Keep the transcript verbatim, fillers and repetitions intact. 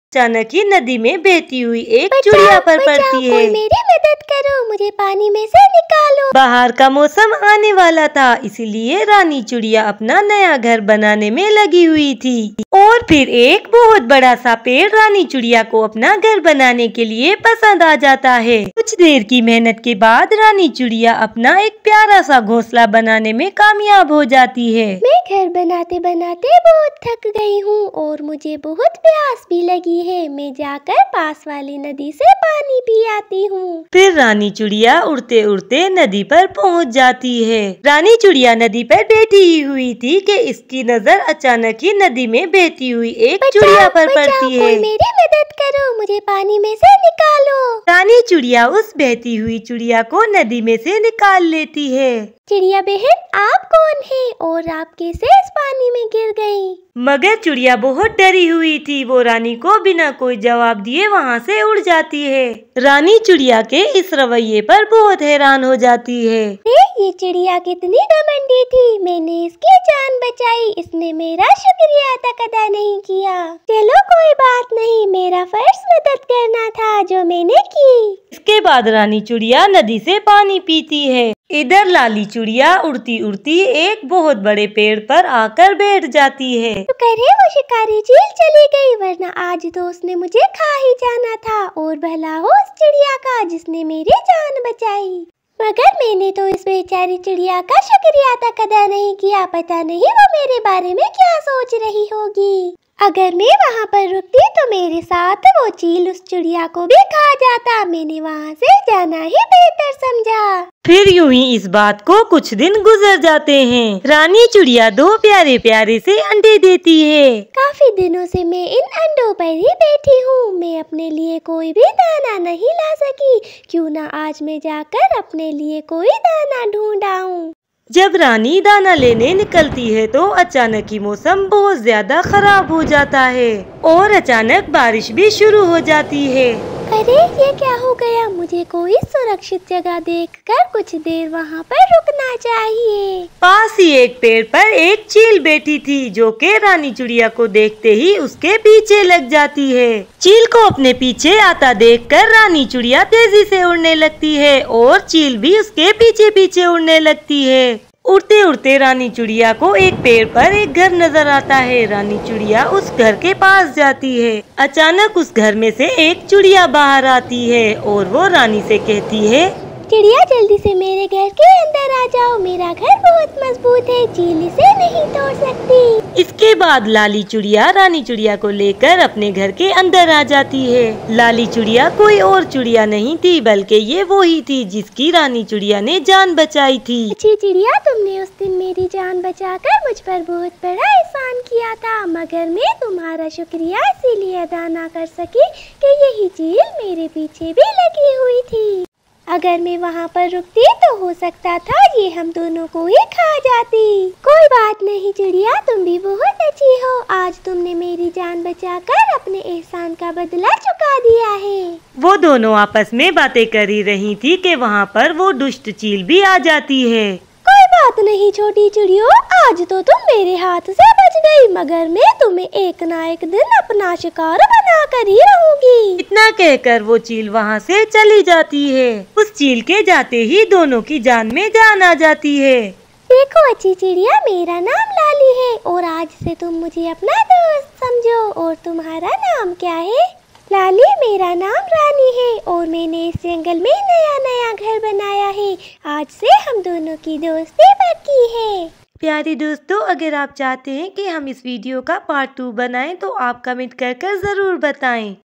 अचानक ही नदी में बहती हुई एक चिड़िया पर पड़ती है। मेरी मदद करो, मुझे पानी में से निकालो। बाहर का मौसम आने वाला था, इसीलिए रानी चिड़िया अपना नया घर बनाने में लगी हुई थी। और फिर एक बहुत बड़ा सा पेड़ रानी चिड़िया को अपना घर बनाने के लिए पसंद आ जाता है। कुछ देर की मेहनत के बाद रानी चिड़िया अपना एक प्यारा सा घोंसला बनाने में कामयाब हो जाती है। मैं घर बनाते बनाते बहुत थक गई हूँ और मुझे बहुत प्यास भी लगी है। मैं जाकर पास वाली नदी से पानी पी आती हूँ। फिर रानी चिड़िया उड़ते उड़ते नदी पर पहुँच जाती है। रानी चिड़िया नदी पर बैठी ही हुई थी कि इसकी नजर अचानक ही नदी में बहती हुई एक चिड़िया पर पड़ती है। मेरी मदद करो, मुझे पानी में से निकालो। रानी चिड़िया उस बहती हुई चिड़िया को नदी में से निकाल लेती है। चिड़िया बहन, आप कौन है और आप कैसे इस पानी में गिर गई? मगर चिड़िया बहुत डरी हुई थी, वो रानी को बिना कोई जवाब दिए वहाँ से उड़ जाती है। रानी चिड़िया के इस रवैये पर बहुत हैरान हो जाती है। ये चिड़िया कितनी घमंडी थी, मैंने इसकी जान बचाई, इसने मेरा शुक्रिया तक अदा नहीं किया। चलो कोई बात नहीं, मेरा फर्ज मदद करना था जो मैंने की। इसके बाद रानी चिड़िया नदी से पानी पीती है। इधर लाली चिड़िया उड़ती उड़ती एक बहुत बड़े पेड़ पर आकर बैठ जाती है। तो करे वो शिकारी चील चली गई, वरना आज तो उसने मुझे खा ही जाना था। और भला हो उस चिड़िया का जिसने मेरी जान बचाई। मगर मैंने तो इस बेचारी चिड़िया का शुक्रिया तक अदा नहीं किया। पता नहीं वो मेरे बारे में क्या सोच रही होगी। अगर मैं वहाँ पर रुकती तो मेरे साथ वो चील उस चिड़िया को भी खा जाता। मैंने वहाँ से जाना ही बेहतर समझा। फिर यूं ही इस बात को कुछ दिन गुजर जाते हैं। रानी चिड़िया दो प्यारे प्यारे से अंडे देती है। काफी दिनों से मैं इन अंडों पर ही बैठी हूँ। मैं अपने लिए कोई भी दाना नहीं ला सकी। क्यों ना आज मैं जाकर अपने लिए कोई दाना ढूंढ आऊं। जब रानी दाना लेने निकलती है तो अचानक ही मौसम बहुत ज्यादा खराब हो जाता है और अचानक बारिश भी शुरू हो जाती है। अरे ये क्या हो गया? मुझे कोई सुरक्षित जगह देखकर कुछ देर वहाँ पर रुकना चाहिए। पास ही एक पेड़ पर एक चील बैठी थी जो कि रानी चिड़िया को देखते ही उसके पीछे लग जाती है। चील को अपने पीछे आता देखकर रानी चिड़िया तेजी से उड़ने लगती है और चील भी उसके पीछे पीछे उड़ने लगती है। उड़ते उड़ते रानी चिड़िया को एक पेड़ पर एक घर नजर आता है। रानी चिड़िया उस घर के पास जाती है। अचानक उस घर में से एक चिड़िया बाहर आती है और वो रानी से कहती है, चिड़िया जल्दी से मेरे घर के अंदर आ जाओ, मेरा घर बहुत मजबूत है, चील इसे नहीं तोड़ सकती। इसके बाद लाली चिड़िया रानी चिड़िया को लेकर अपने घर के अंदर आ जाती है। लाली चिड़िया कोई और चिड़िया नहीं थी बल्कि ये वो ही थी जिसकी रानी चिड़िया ने जान बचाई थी। अच्छी चिड़िया, तुमने उस दिन मेरी जान बचाकर मुझ पर बहुत बड़ा एहसान किया था, मगर मैं तुम्हारा शुक्रिया इसीलिए अदा न कर सकी कि यही चील मेरे पीछे भी लगी हुई थी। अगर मैं वहाँ पर रुकती तो हो सकता था ये हम दोनों को ही खा जाती। कोई बात नहीं चिड़िया, तुम भी बहुत अच्छी हो। आज तुमने मेरी जान बचाकर अपने एहसान का बदला चुका दिया है। वो दोनों आपस में बातें कर ही रही थी कि वहाँ पर वो दुष्ट चील भी आ जाती है। कोई बात नहीं छोटी चिड़ियों, आज तो तुम मेरे हाथ से बच गई, मगर मैं तुम्हें एक ना एक दिन अपना शिकार बना कर ही रहूंगी। इतना कहकर वो चील वहाँ से चली जाती है। उस चील के जाते ही दोनों की जान में जान आ जाती है। देखो अच्छी चिड़िया, मेरा नाम लाली है और आज से तुम मुझे अपना दोस्त समझो। और तुम्हारा नाम क्या है? लाली, मेरा नाम रानी है और मैंने इस जंगल में नया नया घर बनाया है। आज से हम दोनों की दोस्ती पक्की है। प्यारे दोस्तों, अगर आप चाहते हैं कि हम इस वीडियो का पार्ट टू बनाएं तो आप कमेंट कर कर जरूर बताएं।